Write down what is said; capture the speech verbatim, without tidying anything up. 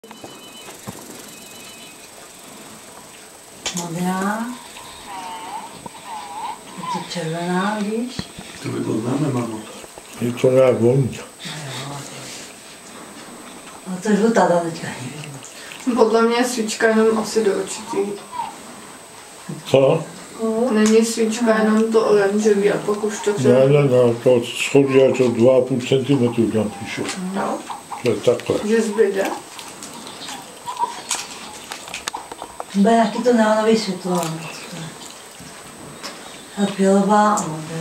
Modrá. Je to červená, vidíš? To vypoznáme, mamo. Je to nějak vonit. No to je žlutá ta teďka. Podle mě je svíčka jenom asi do určitý. Co? Není svíčka jenom to oranžový a pak už to třeba... Ne, ne, ne, to schodí až o dva a půl centimetru tam píšu. No. To je takhle. Že zbyde? Bude nějaký to neonový světlo. A fialová a modrá.